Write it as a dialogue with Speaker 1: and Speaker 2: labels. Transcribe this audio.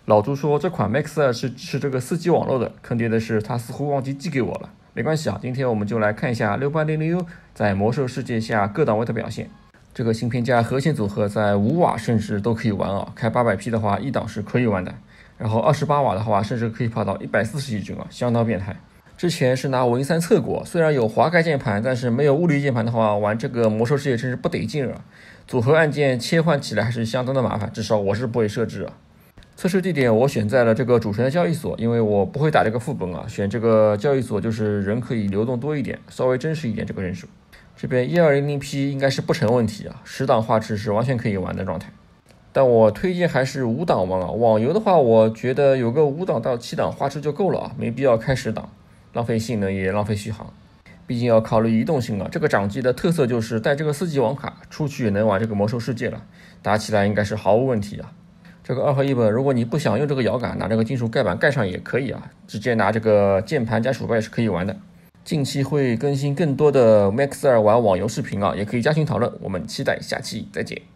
Speaker 1: 老朱说这款 Max 2是支持这个4G 网络的，坑爹的是他似乎忘记寄给我了。没关系啊，今天我们就来看一下 6800U 在魔兽世界下各档位的表现。这个芯片加核心组合在5瓦甚至都可以玩啊，开 800P 的话一档是可以玩的，然后28瓦的话甚至可以跑到140亿帧啊，相当变态。之前是拿Win3测过，虽然有滑盖键盘，但是没有物理键盘的话，玩这个魔兽世界真是不得劲啊。组合按键切换起来还是相当的麻烦，至少我是不会设置啊。测试地点我选在了这个主城的交易所，因为我不会打这个副本啊，选这个交易所就是人可以流动多一点，稍微真实一点这个人数。这边 1200P 应该是不成问题啊，10档画质是完全可以玩的状态。但我推荐还是5档玩啊，网游的话我觉得有个5档到7档画质就够了啊，没必要开10档，浪费性能也浪费续航。毕竟要考虑移动性啊，这个掌机的特色就是带这个4G 网卡，出去也能玩这个魔兽世界了，打起来应该是毫无问题啊。这个2合1本，如果你不想用这个摇杆，拿这个金属盖板盖上也可以啊，直接拿这个键盘加鼠标也是可以玩的。近期会更新更多的 Max 2玩网游视频啊，也可以加群讨论，我们期待下期再见。